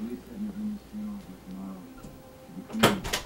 At least have you bring this funeral for tomorrow. To be clean.